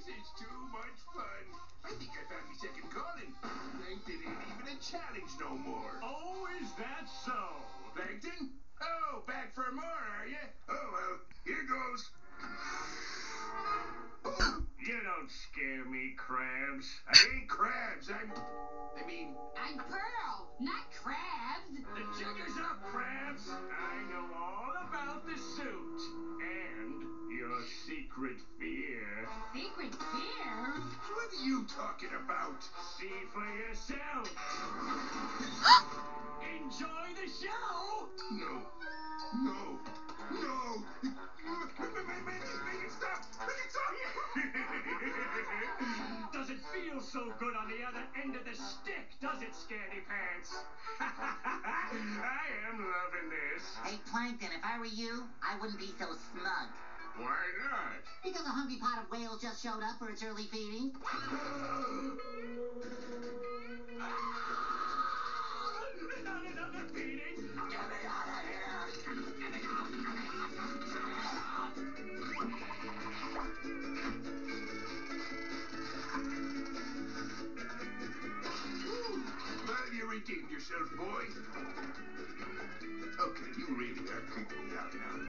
This is too much fun. I think I found me second calling. Plankton ain't even a challenge no more. Oh, is that so? Plankton? Oh, back for more, are you? Oh, well, here goes. Oh, You don't scare me, Krabs. I ain't Krabs. I'm Pearl, not Krabs. The jigger's up, Krabs. I know all about the suit and your secret fear. Secret fear? What are you talking about? See for yourself. Enjoy the show. No. Make it stop. Make it stop. Does it feel so good on the other end of the stick, does it, Scaredy Pants? I am loving this. Hey, Plankton, if I were you, I wouldn't be so smug. Why not? Because a hungry pot of whales just showed up for its early feeding. Not another feeding. Get me out of here. Well, you redeemed yourself, boy. Okay, you really are creeping me out now.